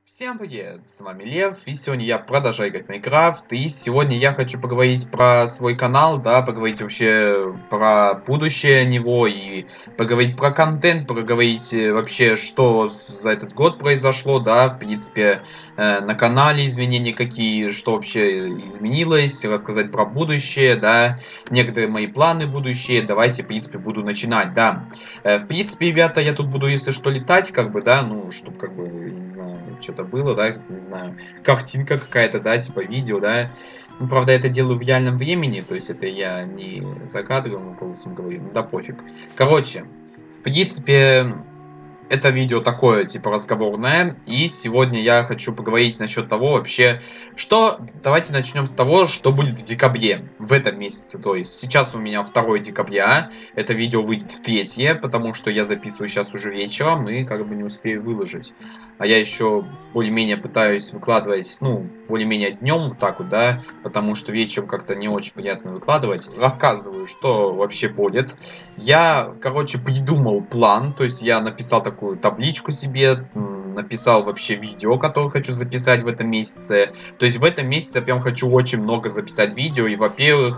Всем привет, с вами Лев, и сегодня я продолжаю играть в Майнкрафт, и сегодня я хочу поговорить про свой канал, да, поговорить вообще про будущее него, и поговорить про контент, поговорить вообще, что за этот год произошло, да, в принципе, на канале изменения какие, что вообще изменилось, рассказать про будущее, да, некоторые мои планы будущее, давайте, в принципе, буду начинать, да. В принципе, ребята, я тут буду, если что, летать, как бы, да, ну, чтобы, как бы, я не знаю, что-то было, да, не знаю, картинка какая-то, да, типа видео, да. Ну, правда, я это делаю в реальном времени, то есть это я не за кадровым голосом говорю, ну да пофиг. Короче, в принципе, это видео такое, типа, разговорное, и сегодня я хочу поговорить насчет того вообще, что... Давайте начнем с того, что будет в декабре, в этом месяце, то есть сейчас у меня 2 декабря, это видео выйдет в 3, потому что я записываю сейчас уже вечером и как бы не успею выложить. А я еще более-менее пытаюсь выкладывать, ну, более-менее днем вот так вот, да, потому что вечером как-то не очень приятно выкладывать. Рассказываю, что вообще будет. Я, короче, придумал план, то есть я написал такую табличку себе, написал вообще видео, которое хочу записать в этом месяце. То есть в этом месяце я прям хочу очень много записать видео, и, во-первых,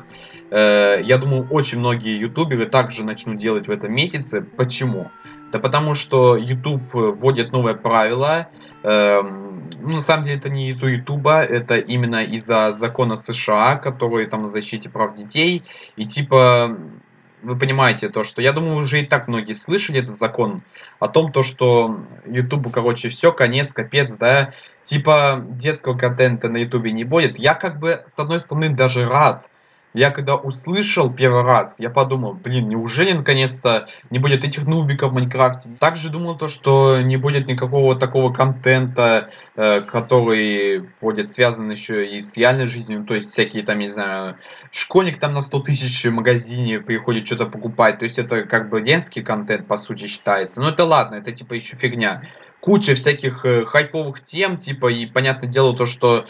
я думаю, очень многие ютуберы также начнут делать в этом месяце. Почему? Да потому что YouTube вводит новое правило. Ну, на самом деле это не из-за Ютуба, это именно из-за закона США, который там о защите прав детей. И типа, вы понимаете то, что я думаю, уже и так многие слышали этот закон о том, то, что Ютубу, короче, все, конец, капец, да. Типа, детского контента на Ютубе не будет. Я как бы, с одной стороны, даже рад. Я когда услышал первый раз, я подумал, блин, неужели наконец-то не будет этих нубиков в Майнкрафте? Также думал то, что не будет никакого такого контента, который будет связан еще и с реальной жизнью, то есть всякие там, не знаю, школьник там на 100 тысяч в магазине приходит что-то покупать, то есть это как бы детский контент по сути считается, но это ладно, это типа еще фигня. Куча всяких хайповых тем, типа, и понятное дело то, что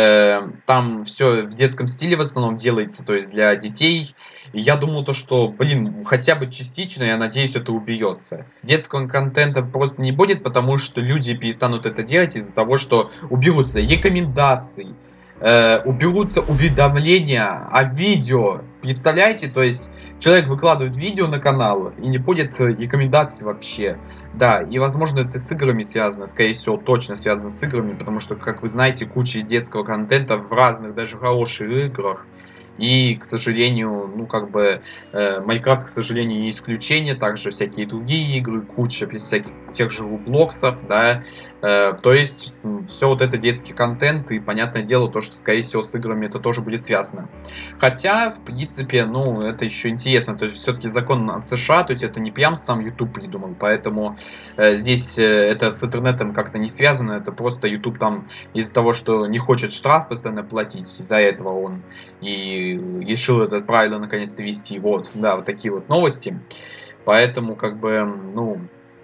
там все в детском стиле в основном делается, то есть для детей. И я думал то, что, блин, хотя бы частично, я надеюсь, это уберется. Детского контента просто не будет, потому что люди перестанут это делать из-за того, что уберутся рекомендации, уберутся уведомления о видео. Представляете? То есть человек выкладывает видео на канал и не будет рекомендаций вообще. Да, и возможно это с играми связано, скорее всего точно связано с играми, потому что, как вы знаете, куча детского контента в разных, даже хороших играх. И, к сожалению, ну, как бы, Майнкрафт, к сожалению, не исключение, также всякие другие игры, куча всяких тех же Роблоксов, да, то есть, все вот это детский контент, и, понятное дело, то, что, скорее всего, с играми это тоже будет связано. Хотя, в принципе, ну, это еще интересно, то есть, все-таки закон от США, то есть, это не прям сам YouTube придумал, поэтому здесь это с интернетом как-то не связано, это просто YouTube там из-за того, что не хочет штраф постоянно платить, из-за этого он и решил это правильно наконец-то вести. Вот, да, вот такие вот новости. Поэтому, как бы, ну,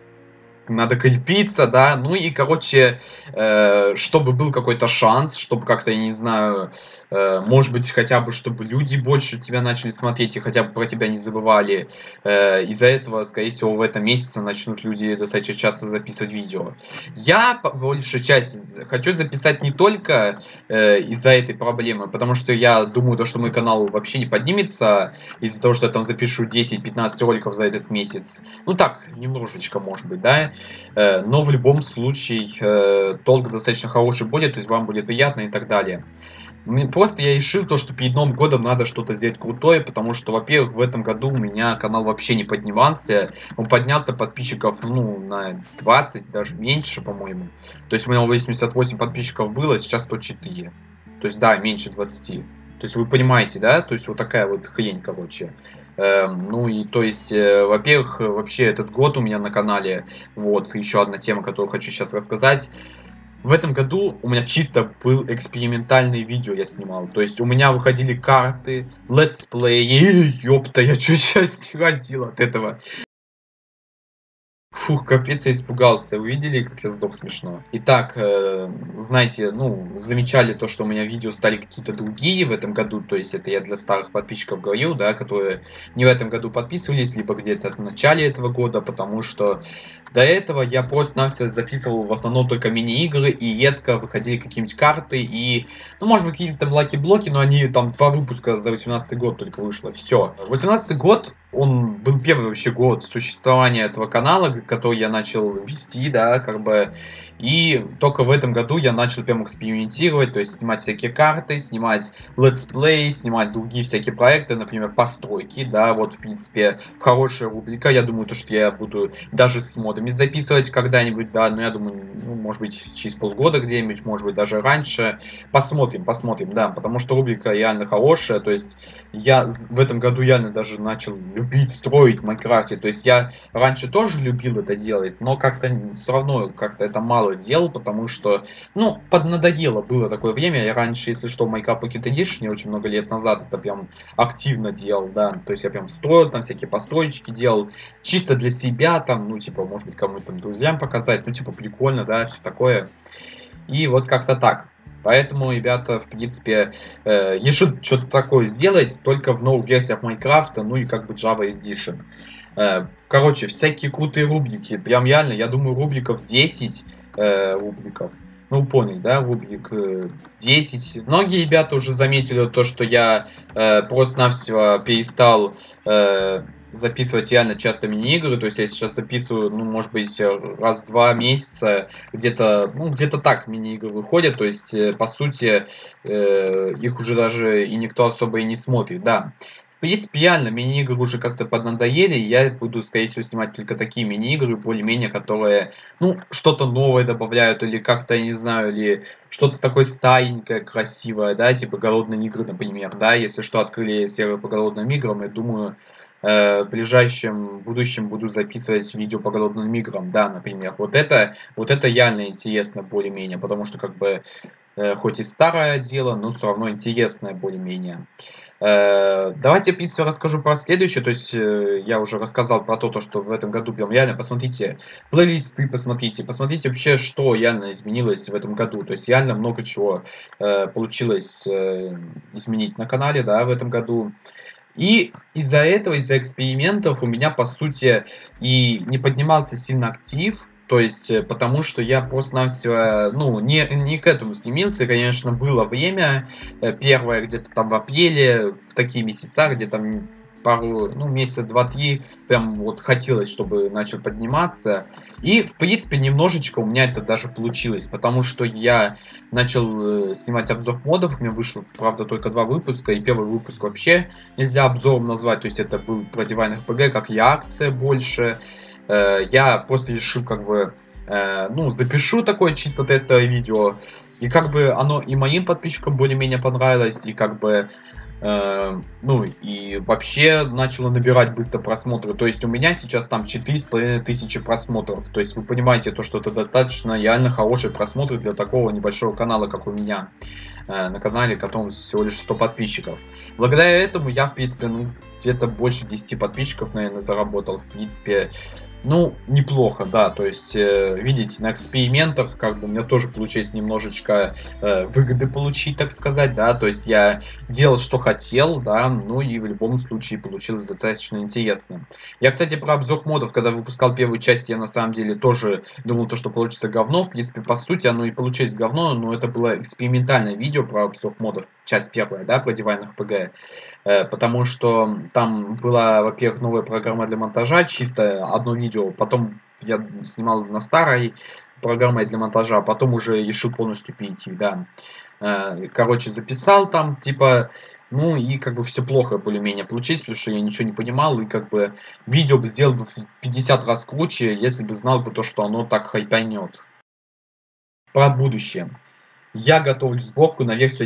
надо крепиться, да, ну и, короче, чтобы был какой-то шанс, чтобы как-то, я не знаю, может быть, хотя бы, чтобы люди больше тебя начали смотреть и хотя бы про тебя не забывали. Из-за этого, скорее всего, в этом месяце начнут люди достаточно часто записывать видео. Я, по большей части, хочу записать не только из-за этой проблемы, потому что я думаю, то, что мой канал вообще не поднимется из-за того, что я там запишу 10-15 роликов за этот месяц. Ну так, немножечко, может быть, да. Но в любом случае толк достаточно хороший будет, то есть вам будет приятно и так далее. Просто я решил то, что перед Новым годом надо что-то сделать крутое, потому что, во-первых, в этом году у меня канал вообще не поднимался. Он поднялся подписчиков, ну, на 20, даже меньше, по-моему. То есть у меня 88 подписчиков было, сейчас 104. То есть, да, меньше 20. То есть вы понимаете, да? То есть вот такая вот хрень, короче. Ну и то есть, во-первых, вообще этот год у меня на канале, вот еще одна тема, которую хочу сейчас рассказать. В этом году у меня чисто был экспериментальный видео я снимал. То есть у меня выходили карты, летсплеи. Ёпта, я чуть сейчас не родил от этого. Фух, капец, я испугался. Увидели, как я сдох смешно? Итак, знаете, ну, замечали то, что у меня видео стали какие-то другие в этом году. То есть это я для старых подписчиков говорил, да, которые не в этом году подписывались, либо где-то в начале этого года, потому что до этого я просто-навсего записывал в основном только мини-игры, и редко выходили какие-нибудь карты, и, ну, может быть, какие-то там лаки-блоки, но они там 2 выпуска за 18 год только вышло, все. 18 год, он был первый вообще год существования этого канала, который я начал вести, да, как бы, и только в этом году я начал прям экспериментировать, то есть снимать всякие карты, снимать летсплей, снимать другие всякие проекты, например, постройки, да, вот, в принципе, хорошая рубрика, я думаю, то, что я буду даже с модами записывать когда-нибудь, да, но я думаю, ну, может быть, через полгода где-нибудь, может быть, даже раньше, посмотрим, да, потому что рубрика реально хорошая, то есть я в этом году реально даже начал любить строить в Майнкрафте, то есть я раньше тоже любил это делать, но как-то все равно как-то это мало делал, потому что, ну, поднадоело было такое время. Я раньше, если что, в Minecraft Pocket Edition очень много лет назад это прям активно делал, да. То есть я прям строил, там всякие построечки делал, чисто для себя, там, ну, типа, может быть, кому-то там друзьям показать, ну, типа, прикольно, да, все такое. И вот как-то так. Поэтому, ребята, в принципе, решил что-то такое сделать, только в новых версиях Майнкрафта, ну и как бы Java Edition. Короче, всякие крутые рубрики. Прям реально, я думаю, рубриков 10 рубриков. Ну, понял, да, рубрик 10. Многие ребята уже заметили то, что я просто-навсего перестал записывать реально часто мини-игры. То есть я сейчас записываю, ну, может быть, раз в 2 месяца где-то, ну, где-то так мини-игры выходят. То есть, по сути, их уже даже и никто особо и не смотрит, да. В принципе, реально, мини-игры уже как-то поднадоели, и я буду, скорее всего, снимать только такие мини-игры, более-менее, которые, ну, что-то новое добавляют, или как-то, я не знаю, или что-то такое старенькое, красивое, да, типа «Голодные игры», например, да, если что, открыли сервер по «Голодным играм», я думаю, в ближайшем будущем буду записывать видео по «Голодным играм», да, например, вот это реально интересно более-менее, потому что, как бы, хоть и старое дело, но все равно интересное более-менее. Давайте, в принципе, расскажу про следующее. То есть, я уже рассказал про то, что в этом году прям реально посмотрите плейлисты, посмотрите вообще, что реально изменилось в этом году. То есть, реально много чего получилось изменить на канале, да, в этом году. И из-за этого, из-за экспериментов у меня, по сути, и не поднимался сильно актив. То есть, потому что я просто-навсего, ну, не к этому стремился. Конечно, было время, первое, где-то там в апреле, в такие месяца, где там пару, ну, месяца, 2-3, прям вот хотелось, чтобы начал подниматься. И, в принципе, немножечко у меня это даже получилось, потому что я начал снимать обзор модов, у меня вышло, правда, только 2 выпуска, и первый выпуск вообще нельзя обзором назвать, то есть это был про Divine RPG, как реакция больше. Я просто решил, как бы, ну, запишу такое чисто тестовое видео, и как бы оно и моим подписчикам более-менее понравилось, и как бы, ну, и вообще начало набирать быстро просмотры. То есть у меня сейчас там 4500 просмотров. То есть вы понимаете, то, что это достаточно реально хорошие просмотры для такого небольшого канала, как у меня. На канале, которому всего лишь 100 подписчиков. Благодаря этому я, в принципе, ну, где-то больше 10 подписчиков, наверное, заработал. В принципе, ну, неплохо, да, то есть, видите, на экспериментах, как бы, у меня тоже получилось немножечко выгоды получить, так сказать, да, то есть, я делал, что хотел, да, ну, и в любом случае получилось достаточно интересно. Я, кстати, про обзор модов, когда выпускал первую часть, я, на самом деле, тоже думал, то, что получится говно, в принципе, по сути, оно и получилось говно, но это было экспериментальное видео про обзор модов, часть первая, да, про Divine RPG. Потому что там была, во-первых, новая программа для монтажа, чисто одно видео, потом я снимал на старой программой для монтажа, а потом уже решил полностью перейти, да. Короче, записал там, типа, ну и как бы все плохо более-менее получилось, потому что я ничего не понимал, и как бы видео бы сделал бы в 50 раз круче, если бы знал бы то, что оно так хайпанет. Про будущее. Я готовлю сборку на версию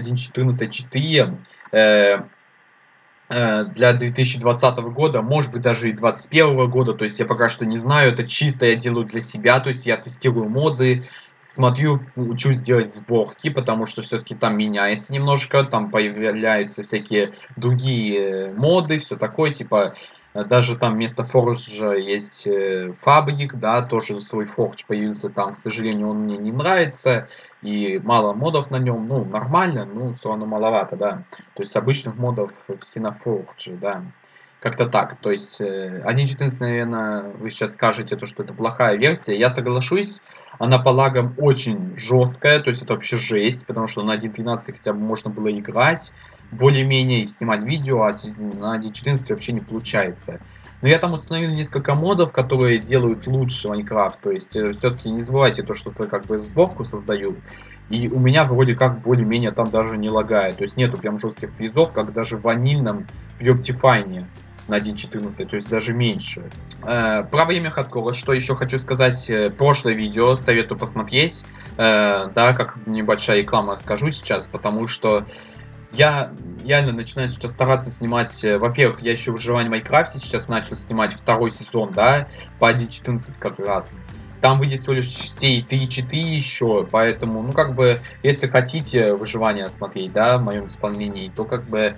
1.14.4 для 2020 года, может быть, даже и 2021 года, то есть я пока что не знаю, это чисто я делаю для себя, то есть я тестирую моды, смотрю, учусь делать сборки, потому что все-таки там меняется немножко, там появляются всякие другие моды, все такое, типа, Даже там вместо форджа есть фабрик, да, тоже свой фордж появился там. К сожалению, он мне не нравится. И мало модов на нем. Ну, нормально, но все равно маловато, да. То есть обычных модов в Синофордже, да. Как-то так. То есть 1.14, наверное, вы сейчас скажете, то, что это плохая версия. Я соглашусь. Она по лагам очень жесткая. То есть это вообще жесть. Потому что на 1.13 хотя бы можно было играть более-менее и снимать видео, а на 1.14 вообще не получается. Но я там установил несколько модов, которые делают лучше Майнкрафт. То есть все-таки не забывайте то, что я как бы сборку создаю. И у меня вроде как более-менее там даже не лагает. То есть нету прям жестких фризов, как даже в ванильном Optifine на 1.14, то есть даже меньше. Про время хардкора, что еще хочу сказать, прошлое видео советую посмотреть, да, как небольшая реклама скажу сейчас, потому что я реально начинаю сейчас стараться снимать, во-первых, я еще выживание в Майнкрафте сейчас начал снимать второй сезон, да, по 1.14 как раз. Там выйдет всего лишь серии 3 читы еще, поэтому, ну, как бы, если хотите выживание смотреть, да, в моем исполнении, то, как бы,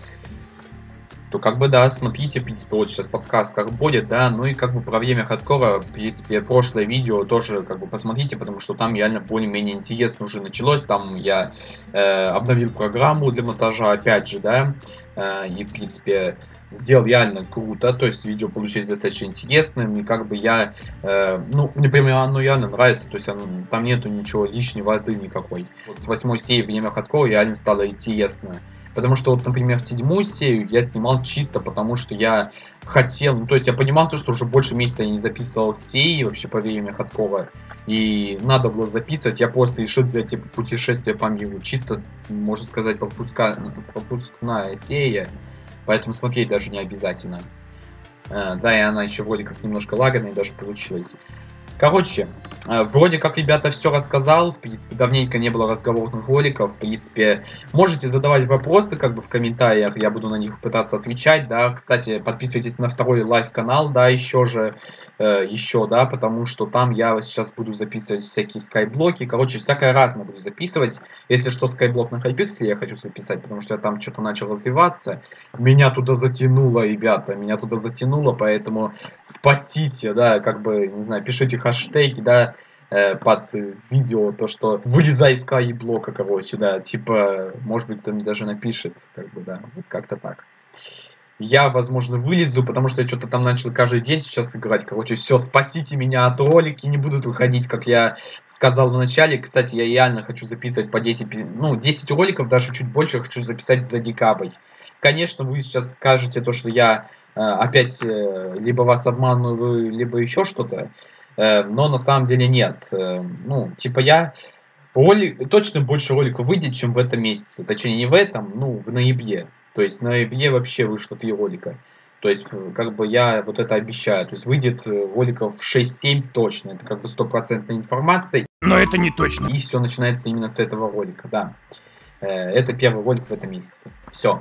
да, смотрите, в принципе, вот сейчас подсказка как будет, да, ну и как бы про время хардкора, в принципе, прошлое видео тоже, как бы, посмотрите, потому что там реально более-менее интересно уже началось, там я обновил программу для монтажа, опять же, да, и, в принципе, сделал реально круто, то есть видео получилось достаточно интересным, и как бы я, ну, мне прямо оно реально нравится, то есть там нету ничего лишней воды никакой. Вот с 8 серии время хардкора реально стало интересно. Потому что, вот, например, 7-ю серию я снимал чисто потому, что я хотел, ну, то есть я понимал то, что уже больше месяца я не записывал серии вообще по время хардкора, и надо было записывать, я просто решил взять типа путешествие по миру, чисто, можно сказать, пропускная серия, поэтому смотреть даже не обязательно. Да, и она еще вроде как немножко лаганная даже получилась. Короче, вроде как, ребята, все рассказал. В принципе, давненько не было разговорных роликов. В принципе, можете задавать вопросы как бы в комментариях. Я буду на них пытаться отвечать, да. Кстати, подписывайтесь на второй лайв-канал, да, еще, да, потому что там я сейчас буду записывать всякие скайблоки. Короче, всякое разное буду записывать. Если что, скайблок на Хайпикселе я хочу записать, потому что я там что-то начал развиваться. Меня туда затянуло, ребята, поэтому спасите, да, как бы, не знаю, пишите хэштеги, да, под видео, то, что вылезай из скайблока, короче, да, типа, может быть, кто мне даже напишет, как бы, да, вот как-то так. Я, возможно, вылезу, потому что я что-то там начал каждый день сейчас играть. Короче, все, спасите меня от ролики, не будут выходить, как я сказал в начале. Кстати, я реально хочу записывать по 10, ну, 10 роликов, даже чуть больше хочу записать за декабрь. Конечно, вы сейчас скажете то, что я опять либо вас обманываю, либо еще что-то. Но на самом деле нет. Ну, типа я... Точно больше роликов выйдет, чем в этом месяце. Точнее, не в этом, ну, в ноябре. То есть в ноябре вообще вышло 3 ролика. То есть, как бы я вот это обещаю. То есть выйдет роликов 6-7 точно. Это как бы стопроцентная информация. Но это не точно. И все начинается именно с этого ролика, да. Это первый ролик в этом месяце. Все.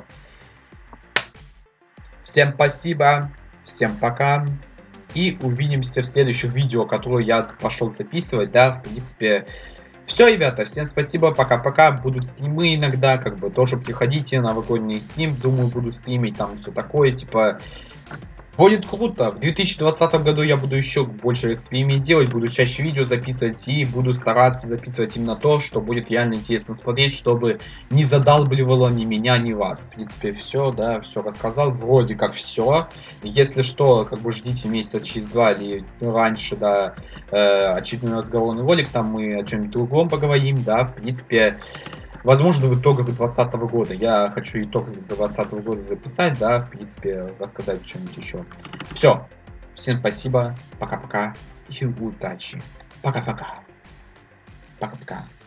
Всем спасибо. Всем пока. И увидимся в следующих видео, которые я пошел записывать, да, в принципе. Все, ребята, всем спасибо, пока-пока. Будут стримы иногда, как бы тоже приходите, новогодний стрим, думаю, буду стримить, там все такое, типа, будет круто. В 2020 году я буду еще больше экспериментов делать, буду чаще видео записывать и буду стараться записывать именно то, что будет реально интересно смотреть, чтобы не задалбливало ни меня, ни вас. В принципе, все, да, все рассказал, вроде как все. Если что, как бы ждите месяца через 2 или раньше, да, очередной разговорный ролик, там мы о чем-нибудь другом поговорим, да, в принципе. Возможно, в итогах 2020 года. Я хочу итог 2020 года записать, да, в принципе, рассказать что-нибудь еще. Все. Всем спасибо. Пока-пока. И удачи. Пока-пока. Пока-пока.